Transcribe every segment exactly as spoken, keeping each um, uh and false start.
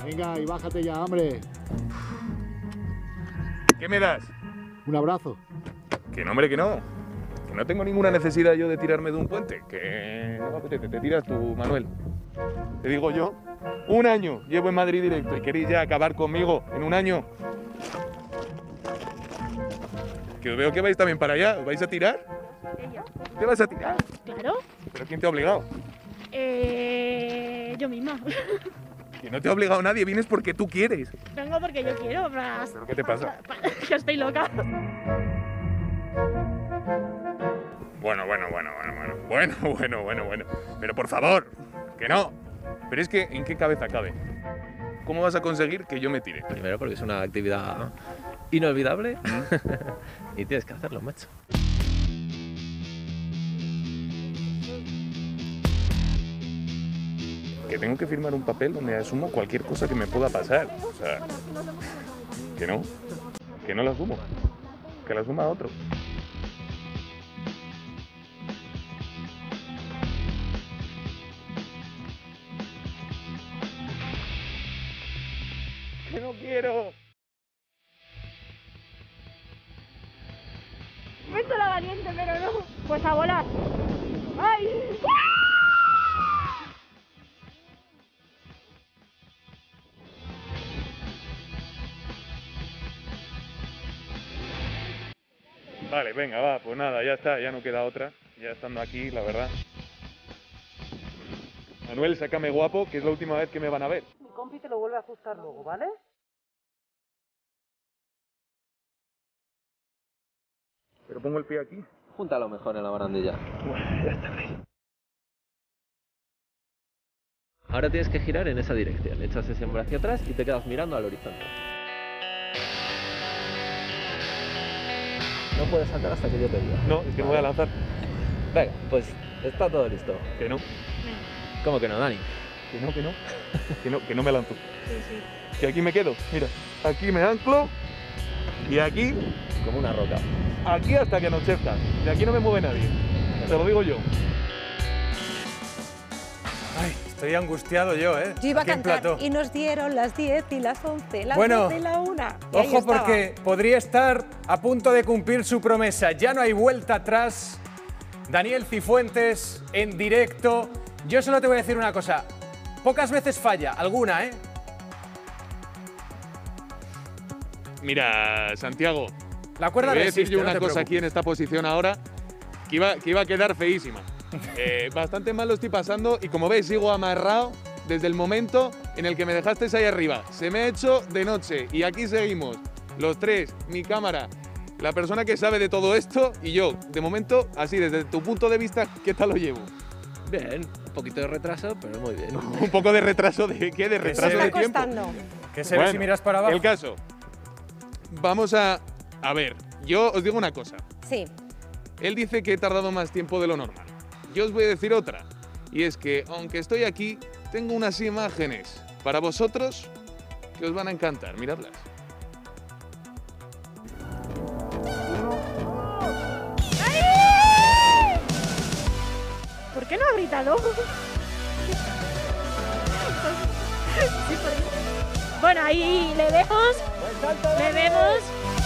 Venga, y bájate ya, hombre. ¿Qué me das? Un abrazo. Que no, hombre, que no. Que no tengo ninguna necesidad yo de tirarme de un puente. Que no me apetece, te tiras tú, Manuel. Te digo yo, un año llevo en Madrid Directo y queréis ya acabar conmigo en un año. Que os veo que vais también para allá. ¿Os vais a tirar? ¿Ella? ¿Te vas a tirar? Claro. ¿Pero quién te ha obligado? Eh, yo misma. Que no te ha obligado nadie, vienes porque tú quieres. Vengo porque yo quiero. Para... ¿Pero qué te pasa? Que estoy loca. Bueno, bueno, bueno, bueno, bueno, bueno, bueno, bueno, bueno. Pero por favor, que no. Pero es que, ¿en qué cabeza cabe? ¿Cómo vas a conseguir que yo me tire? Primero porque es una actividad inolvidable y tienes que hacerlo, macho. Que tengo que firmar un papel donde asumo cualquier cosa que me pueda pasar. O sea, que no, que no lo asumo, que lo asuma otro. Que no quiero. Me he hecho la valiente, pero no. Pues a volar. ¡Ay! Vale, venga, va, pues nada, ya está, ya no queda otra. Ya estando aquí, la verdad. Manuel, sácame guapo, que es la última vez que me van a ver. Mi compi te lo vuelve a ajustar luego, ¿vale? Pero pongo el pie aquí. Júntalo mejor en la barandilla. Bueno, ya está ahí. Ahora tienes que girar en esa dirección. Echas ese hombro hacia atrás y te quedas mirando al horizonte. No puedes saltar hasta que yo te diga. No, es que me voy a lanzar. Venga, pues está todo listo. Que no, ¿Cómo que no, Dani? que no, que no. Que no, que no me lanzo. Sí, sí. Que aquí me quedo. Mira, aquí me anclo y aquí, Como una roca. aquí hasta que anochezca. De aquí no me mueve nadie. Te lo digo yo. Ay, estoy angustiado yo, ¿eh? Yo iba a Aquí en cantar plató. y nos dieron las diez y las once, las Bueno, doce y la una. Y ahí Ojo estaba. porque podría estar a punto de cumplir su promesa. Ya no hay vuelta atrás. Daniel Cifuentes en directo. Yo solo te voy a decir una cosa. Pocas veces falla, alguna, ¿eh? Mira, Santiago, La te cuerda voy a decir resiste, yo no una te cosa preocupes. aquí en esta posición ahora, que iba, que iba a quedar feísima. Eh, bastante mal lo estoy pasando y como veis sigo amarrado desde el momento en el que me dejasteis ahí arriba. Se me ha hecho de noche y aquí seguimos, los tres, mi cámara, la persona que sabe de todo esto y yo. De momento, así, desde tu punto de vista, ¿qué tal lo llevo? Bien, un poquito de retraso, pero muy bien. Un poco de retraso, ¿de qué? ¿De Que retraso se de Está tiempo? costando. ¿Qué se ve Bueno, si miras para abajo? El caso. Vamos a... A ver, yo os digo una cosa. Sí. Él dice que he tardado más tiempo de lo normal. Yo os voy a decir otra. Y es que, aunque estoy aquí, tengo unas imágenes para vosotros que os van a encantar. Miradlas. ¿Por qué no ha gritado? Sí, por eso. Bueno, ahí le vemos. Le vemos.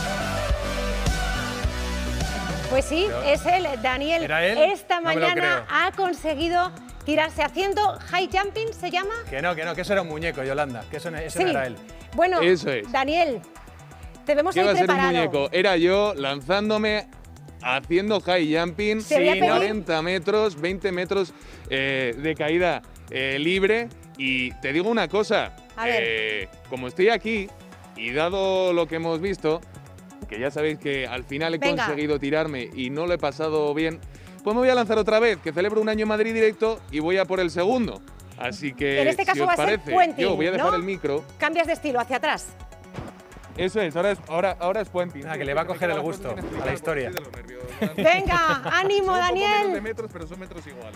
Pues sí, es él, Daniel. ¿Era él? Esta No me lo mañana creo. ha conseguido tirarse haciendo high jumping, ¿se llama? Que no, que no, que eso era un muñeco, Yolanda. Que eso, no- eso Sí. no era él. Bueno, Eso es. Daniel, te vemos ¿Qué ahí va a ser un preparado. muñeco? Era yo lanzándome, haciendo high jumping, Te voy a pedir- cuarenta metros, veinte metros eh, de caída eh, libre. Y te digo una cosa, A ver. eh, como estoy aquí y dado lo que hemos visto, que ya sabéis que al final he Venga. conseguido tirarme y no lo he pasado bien, pues me voy a lanzar otra vez, que celebro un año en Madrid Directo y voy a por el segundo. Así que, En este caso si os va a ser parece, puenting, yo voy a dejar ¿no? el micro. Cambias de estilo, hacia atrás. Eso es, ahora es, ahora, ahora es puenting. Ah, que le va a coger el gusto a la historia. Venga, ánimo, Daniel. metros, pero son metros igual.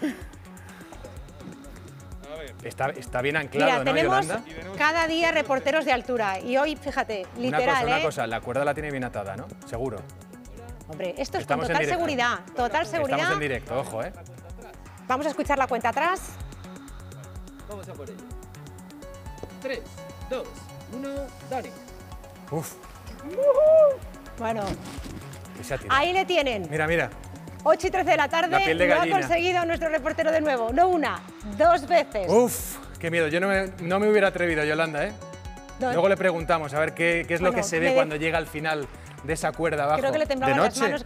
A ver. Está, está bien anclado, Mira, ¿no, tenemos Yolanda? cada día reporteros de altura y hoy, fíjate, Una literal, cosa, una ¿eh? cosa, la cuerda la tiene bien atada, ¿no? Seguro. Hombre, esto es Estamos con en total directo. seguridad, total seguridad. Estamos en directo, ojo, ¿eh? Vamos a escuchar la cuenta atrás. Vamos a por ello. Tres, dos, uno, Dani. Uf, Bueno, que se ha tirado. ahí le tienen. Mira, mira. ocho y trece de la tarde, La piel de lo ha gallina. conseguido nuestro reportero de nuevo. No una, dos veces. Uf, qué miedo. Yo no me, no me hubiera atrevido, Yolanda, ¿eh? No, Luego le preguntamos a ver qué, qué es lo Bueno, que se me ve de- cuando llega al final de esa cuerda abajo. Creo que le de temblaban las noche. manos.